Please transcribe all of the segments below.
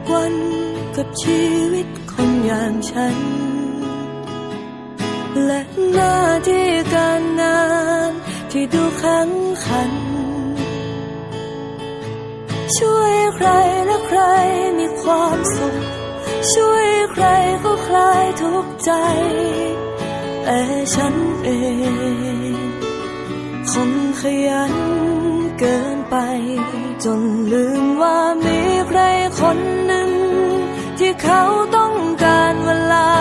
วันกับชีวิตคนอย่างฉันและหน้าที่การงานที่ดูขังขันช่วยใครและใครมีความสุขช่วยใครก็คลายทุกข์ใจแต่ฉันเองคงขยันเกินไปจนลืมว่ามีใครคนหนึ่งที่เขาต้องการเวลา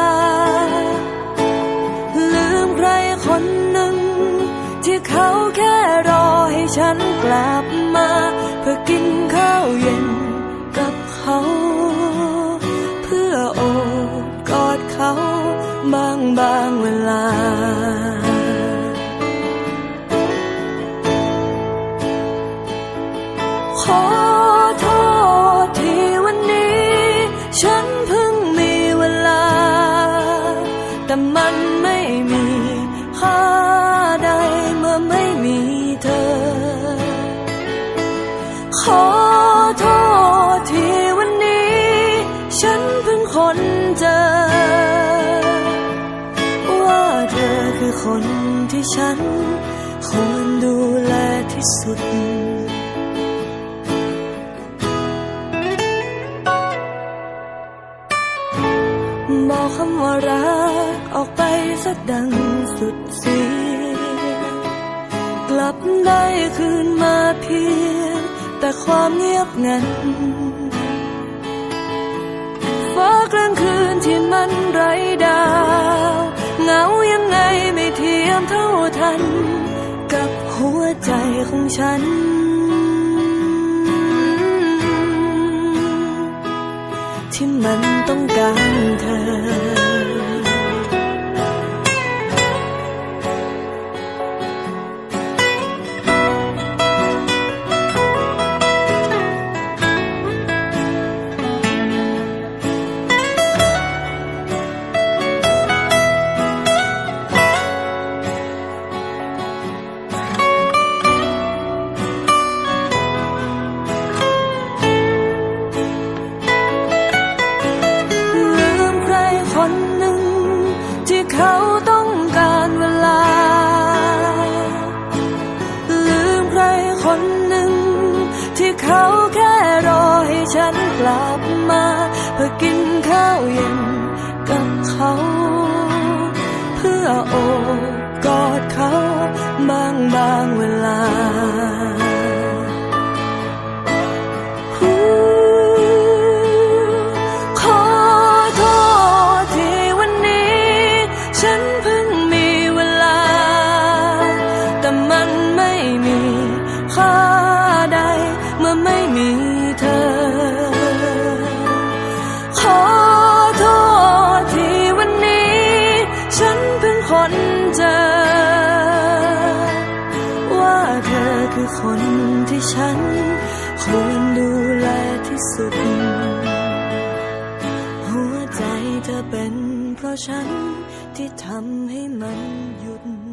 ลืมใครคนหนึ่งที่เขาแค่รอให้ฉันกลับมาเพื่อกินข้าวเย็นกับเขาเพื่อโอบกอดเขาบางเวลาขอโทษที่วันนี้ฉันเพิ่งมีเวลาแต่มันไม่มีค่าใดเมื่อไม่มีเธอขอโทษที่วันนี้ฉันเพิ่งค้นเจอว่าเธอคือคนที่ฉันควรดูแลที่สุดบอกคำว่ารักออกไปสักดังสุดเสียงกลับได้คืนมาเพียงแต่ความเงียบงันฟ้ากลางคืนที่มันไร้ดาวเหงายังไงไม่เทียมเท่าทันกับหัวใจของฉันที่มันต้องการเธอคนหนึ่งที่เขาต้องการเวลาลืมใครคนหนึ่งที่เขาแค่รอให้ฉันกลับมาเพื่อกินข้าวเย็นกับเขาเพื่อโอบกอดเขาบางเวลาฉันเพิ่งมีเวลาแต่มันไม่มีค่าใดเมื่อไม่มีเธอขอโทษที่วันนี้ฉันเพิ่งค้นเจอว่าเธอคือคนที่ฉันควรดูแลที่สุดหัวใจเธอเป็นเพราะฉันที่ทำให้มันหยุด